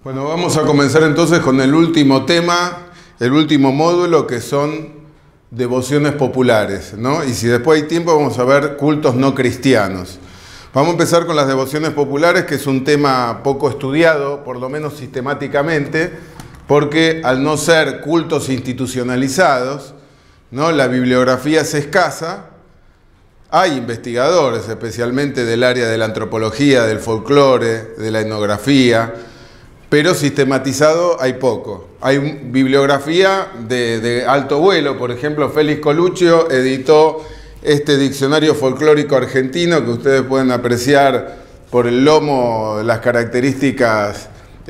Bueno, vamos a comenzar entonces con el último tema, el último módulo, que son devociones populares, ¿no? Y si después hay tiempo vamos a ver cultos no cristianos. Vamos a empezar con las devociones populares, que es un tema poco estudiado, por lo menos sistemáticamente, porque al no ser cultos institucionalizados, ¿no? La bibliografía es escasa. Hay investigadores, especialmente del área de la antropología, del folclore, de la etnografía, pero sistematizado hay poco. Hay bibliografía de alto vuelo, por ejemplo, Félix Coluccio editó este diccionario folclórico argentino que ustedes pueden apreciar por el lomo, las características,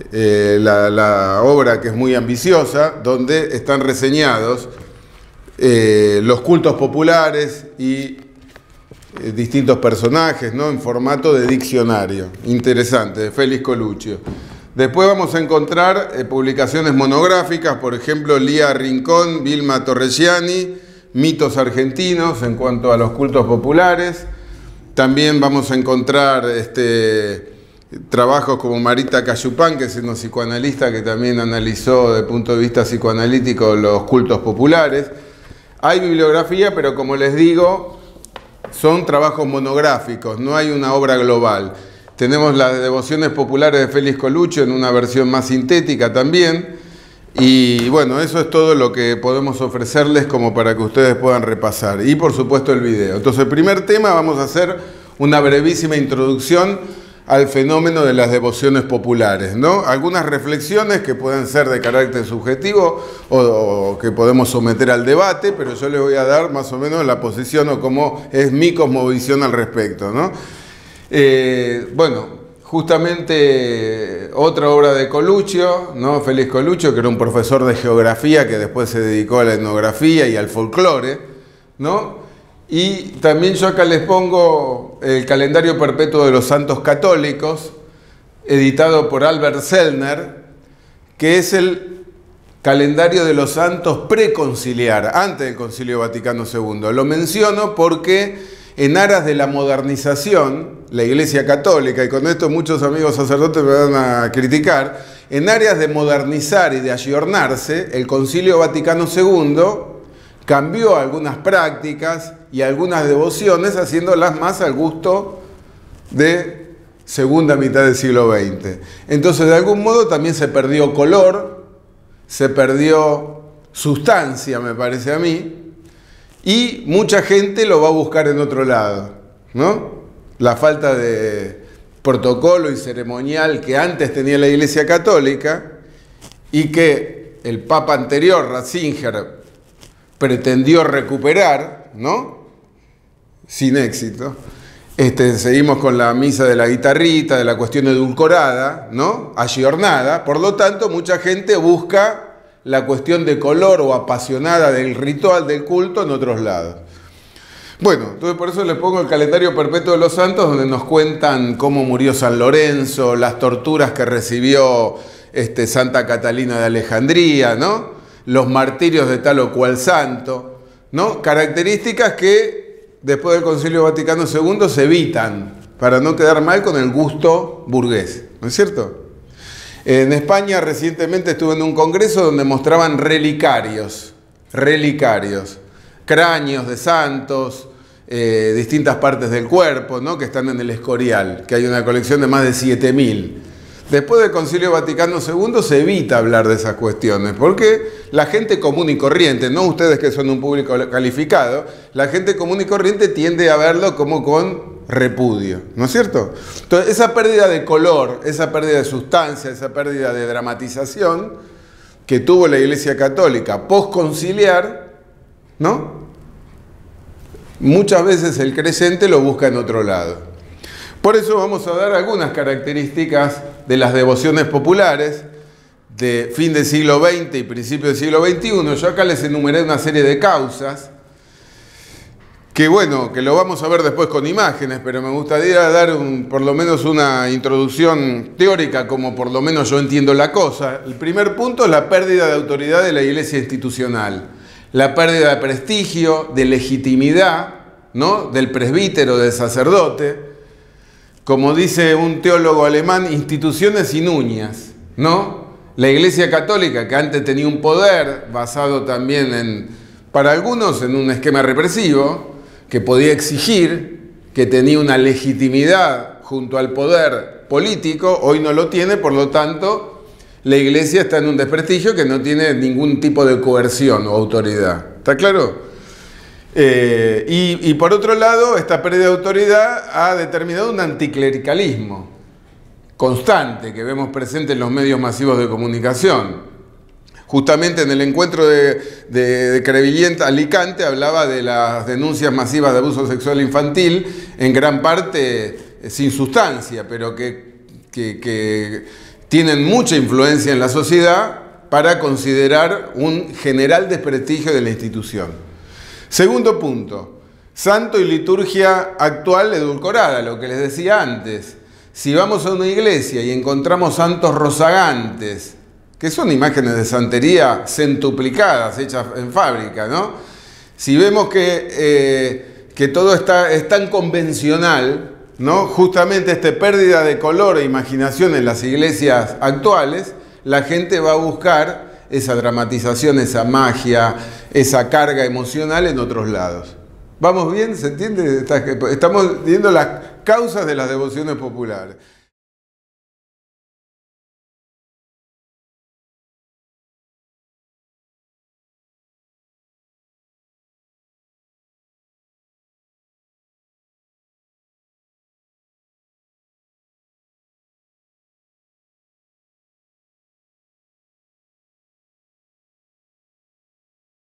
la obra, que es muy ambiciosa, donde están reseñados los cultos populares y distintos personajes, ¿no? En formato de diccionario. Interesante, de Félix Coluccio. Después vamos a encontrar publicaciones monográficas, por ejemplo, Lía Rincón, Vilma Torregiani, Mitos argentinos en cuanto a los cultos populares. También vamos a encontrar trabajos como Marita Cayupán, que es una psicoanalista que también analizó desde el punto de vista psicoanalítico los cultos populares. Hay bibliografía, pero como les digo, son trabajos monográficos, no hay una obra global. Tenemos las devociones populares de Félix Coluccio en una versión más sintética también. Y bueno, eso es todo lo que podemos ofrecerles como para que ustedes puedan repasar. Y por supuesto el video. Entonces, el primer tema, vamos a hacer una brevísima introducción al fenómeno de las devociones populares, ¿no? Algunas reflexiones que pueden ser de carácter subjetivo o que podemos someter al debate, pero yo les voy a dar más o menos la posición o cómo es mi cosmovisión al respecto, ¿no? Bueno, justamente otra obra de Coluccio, ¿no? Félix Coluccio, que era un profesor de geografía que después se dedicó a la etnografía y al folclore, ¿no? Y también yo acá les pongo el calendario perpetuo de los santos católicos, editado por Albert Sellner, que es el calendario de los santos preconciliar, antes del Concilio Vaticano II. Lo menciono porque en aras de la modernización, la Iglesia Católica, y con esto muchos amigos sacerdotes me van a criticar, en áreas de modernizar y de ayornarse, el Concilio Vaticano II cambió algunas prácticas y algunas devociones, haciéndolas más al gusto de segunda mitad del siglo XX. Entonces, de algún modo también se perdió color, se perdió sustancia, me parece a mí, y mucha gente lo va a buscar en otro lado, ¿no? La falta de protocolo y ceremonial que antes tenía la Iglesia Católica y que el Papa anterior, Ratzinger, pretendió recuperar, ¿no? Sin éxito. Seguimos con la misa de la guitarrita, de la cuestión edulcorada, ¿no? Ayornada. Por lo tanto, mucha gente busca la cuestión de color o apasionada del ritual del culto en otros lados. Bueno, entonces por eso les pongo el calendario perpetuo de los santos, donde nos cuentan cómo murió San Lorenzo, las torturas que recibió Santa Catalina de Alejandría, ¿no? Los martirios de tal o cual santo, ¿no? Características que después del Concilio Vaticano II se evitan para no quedar mal con el gusto burgués, ¿no es cierto? En España recientemente estuve en un congreso donde mostraban relicarios, cráneos de santos, distintas partes del cuerpo, ¿no? Que están en el Escorial, que hay una colección de más de 7000. Después del Concilio Vaticano II se evita hablar de esas cuestiones, porque la gente común y corriente, no ustedes que son un público calificado, la gente común y corriente tiende a verlo como con repudio, ¿no es cierto? Entonces, esa pérdida de color, esa pérdida de sustancia, esa pérdida de dramatización que tuvo la Iglesia Católica postconciliar, ¿no? Muchas veces el creyente lo busca en otro lado. Por eso vamos a dar algunas características de las devociones populares de fin del siglo XX y principio del siglo XXI. Yo acá les enumeré una serie de causas que bueno, que lo vamos a ver después con imágenes, pero me gustaría dar por lo menos una introducción teórica, como por lo menos yo entiendo la cosa. El primer punto es la pérdida de autoridad de la Iglesia institucional, la pérdida de prestigio, de legitimidad, ¿no? Del presbítero, del sacerdote. Como dice un teólogo alemán, instituciones sin uñas. ¿no? La Iglesia Católica, que antes tenía un poder basado también para algunos, en un esquema represivo, que podía exigir, que tenía una legitimidad junto al poder político, hoy no lo tiene, por lo tanto, la Iglesia está en un desprestigio que no tiene ningún tipo de coerción o autoridad. ¿Está claro? Y por otro lado, esta pérdida de autoridad ha determinado un anticlericalismo constante que vemos presente en los medios masivos de comunicación. Justamente en el encuentro de Crevillent Alicante hablaba de las denuncias masivas de abuso sexual infantil, en gran parte sin sustancia, pero que tienen mucha influencia en la sociedad para considerar un general desprestigio de la institución. Segundo punto, santo y liturgia actual edulcorada, lo que les decía antes. Si vamos a una iglesia y encontramos santos rozagantes, que son imágenes de santería centuplicadas, hechas en fábrica, ¿no? Si vemos que todo es tan convencional, ¿no? Justamente esta pérdida de color e imaginación en las iglesias actuales, la gente va a buscar esa dramatización, esa magia, esa carga emocional en otros lados. ¿Vamos bien? ¿Se entiende? Estamos viendo las causas de las devociones populares.